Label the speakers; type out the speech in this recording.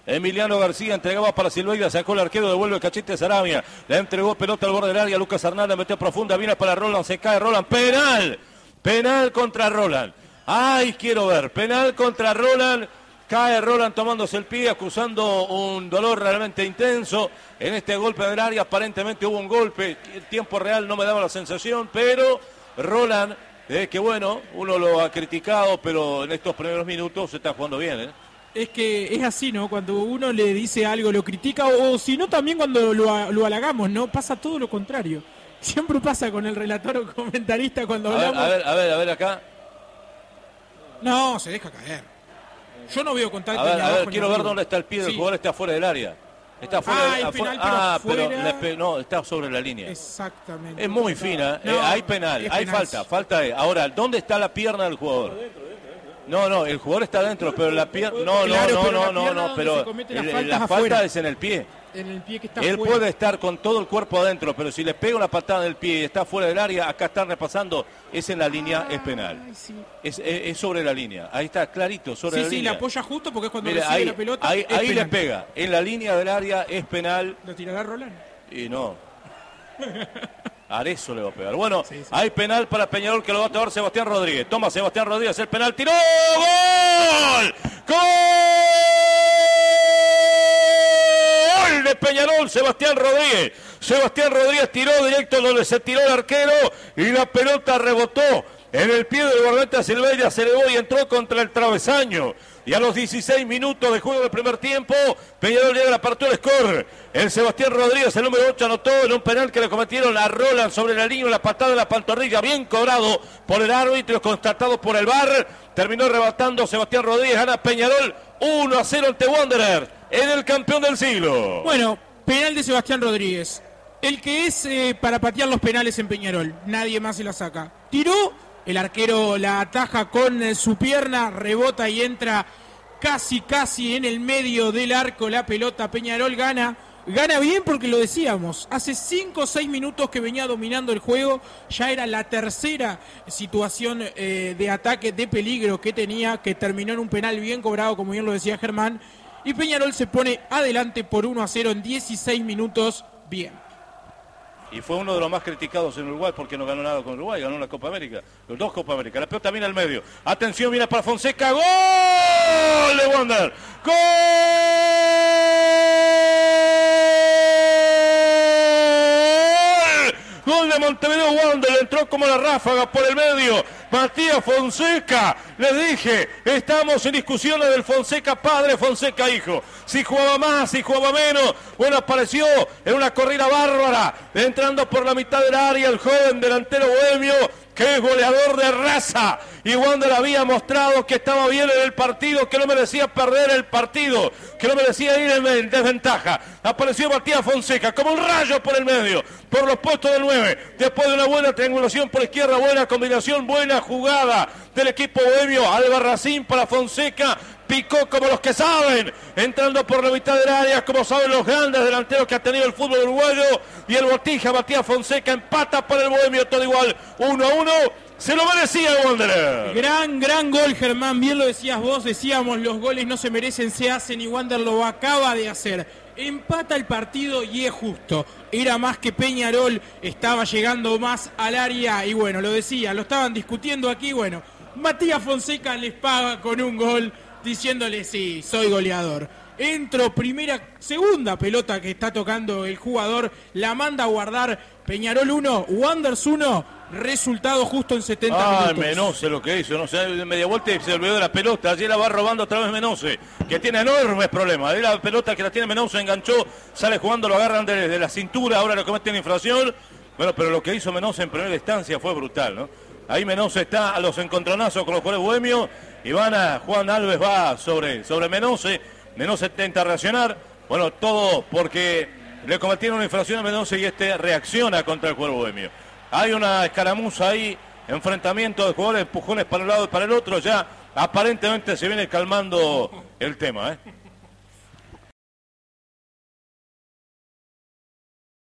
Speaker 1: Emiliano García entregaba para Silveira, sacó el arquero, devuelve el cachete Sarabia, le entregó pelota al borde del área, Lucas Hernández metió profunda, viene para Roland, se cae Roland, penal contra Roland. Ay, quiero ver, penal contra Roland, cae Roland tomándose el pie, acusando un dolor realmente intenso en este golpe del área, aparentemente hubo un golpe, el tiempo real no me daba la sensación, pero Roland, que bueno, uno lo ha criticado, pero en estos primeros minutos se está jugando bien,
Speaker 2: Es que es así, ¿no? Cuando uno le dice algo, lo critica, o si no, también cuando lo halagamos, ¿no? Pasa todo lo contrario. Siempre pasa con el relator o comentarista cuando hablamos.
Speaker 1: A ver, acá.
Speaker 2: No, se deja caer. Yo no veo contacto.
Speaker 1: A ver, quiero ver dónde está el pie del jugador, está fuera del área. Está fuera pero no, está sobre la línea.
Speaker 2: Exactamente.
Speaker 1: Es muy fina, hay penal, hay falta. Ahora, ¿dónde está la pierna del jugador? No, el jugador está adentro, pero la pierna... No, pero la falta es en el pie.
Speaker 2: En el pie que está
Speaker 1: Él
Speaker 2: fuera.
Speaker 1: puede estar con todo el cuerpo adentro, pero si le pega una patada en el pie y está fuera del área, acá está repasando, es en la línea, es penal.
Speaker 2: Sí.
Speaker 1: Es sobre la línea, ahí está clarito, sobre la línea.
Speaker 2: Sí, la apoya justo porque es cuando
Speaker 1: Mire,
Speaker 2: recibe la pelota.
Speaker 1: Ahí le pega, en la línea del área es penal.
Speaker 2: ¿Lo tirará Roland?
Speaker 1: Y no. Arezzo le va a pegar. Bueno,
Speaker 2: sí.
Speaker 1: Hay penal para Peñarol que lo va a tomar Sebastián Rodríguez. Toma Sebastián Rodríguez el penal. ¡Tiró! ¡Gol! ¡Gol de Peñarol! Sebastián Rodríguez tiró directo donde se tiró el arquero y la pelota rebotó en el pie del guardameta Silveira, se elevó y entró contra el travesaño. Y a los 16 minutos de juego del primer tiempo, Peñarol llega a la apertura del score. El Sebastián Rodríguez, el número 8, anotó en un penal que le cometieron a Roland sobre la línea, la patada de la pantorrilla, bien cobrado por el árbitro, constatado por el VAR. Terminó rebatando Sebastián Rodríguez, gana Peñarol 1-0 ante Wanderers, en el campeón del siglo.
Speaker 2: Bueno, penal de Sebastián Rodríguez. El que es para patear los penales en Peñarol. Nadie más se la saca. Tiró. El arquero la ataja con su pierna, rebota y entra casi en el medio del arco la pelota. Peñarol gana bien porque lo decíamos, hace 5 o 6 minutos que venía dominando el juego, ya era la tercera situación de ataque, de peligro que tenía, que terminó en un penal bien cobrado, como bien lo decía Germán, y Peñarol se pone adelante por 1-0 en 16 minutos, bien.
Speaker 1: Y fue uno de los más criticados en Uruguay porque no ganó nada con Uruguay, ganó la Copa América, los 2 Copa América. La pelota viene al medio. Atención, viene para Fonseca. ¡Gol de Wander! ¡Gol! Gol de Montevideo Wander, entró como la ráfaga por el medio. Matías Fonseca, les dije, estamos en discusiones del Fonseca padre, Fonseca hijo. Si jugaba más, si jugaba menos. Bueno, apareció en una corrida bárbara, entrando por la mitad del área el joven delantero bohemio, que es goleador de raza. Y Wander había mostrado que estaba bien en el partido, que no merecía perder el partido, que no merecía ir en desventaja. Apareció Matías Fonseca como un rayo por el medio, por los puestos del 9. Después de una buena triangulación por izquierda, buena combinación, buena jugada del equipo bohemio. Albarracín para Fonseca. Picó como los que saben, entrando por la mitad del área, como saben los grandes delanteros que ha tenido el fútbol uruguayo. Y el Botija, Matías Fonseca, empata para el bohemio, todo igual, 1-1. Se lo merecía el Wanderer.
Speaker 2: Gran gol, Germán, bien lo decías vos, decíamos los goles no se merecen, se hacen, y Wander lo acaba de hacer. Empata el partido y es justo. Era más que Peñarol, estaba llegando más al área y bueno, lo decía, lo estaban discutiendo aquí, bueno, Matías Fonseca les paga con un gol diciéndole sí, soy goleador. Entro, segunda pelota que está tocando el jugador, la manda a guardar. Peñarol 1, Wanderers 1, resultado justo en 70 minutos.
Speaker 1: Menose lo que hizo, no sé, de media vuelta y se olvidó de la pelota. Allí la va robando otra vez Menose, que tiene enormes problemas. Ahí la pelota que la tiene Menose enganchó, sale jugando, lo agarran de la cintura, ahora lo cometen infracción. Bueno, pero lo que hizo Menose en primera instancia fue brutal, ¿no? Ahí Menose está a los encontronazos con los jugadores bohemios. Juan Alves va sobre Menose. Menose intenta reaccionar. Bueno, todo porque le cometieron una infracción a Menose y este reacciona contra el jugador bohemio. Hay una escaramuza ahí, enfrentamiento de jugadores, empujones para un lado y para el otro. Ya aparentemente se viene calmando el tema, ¿eh?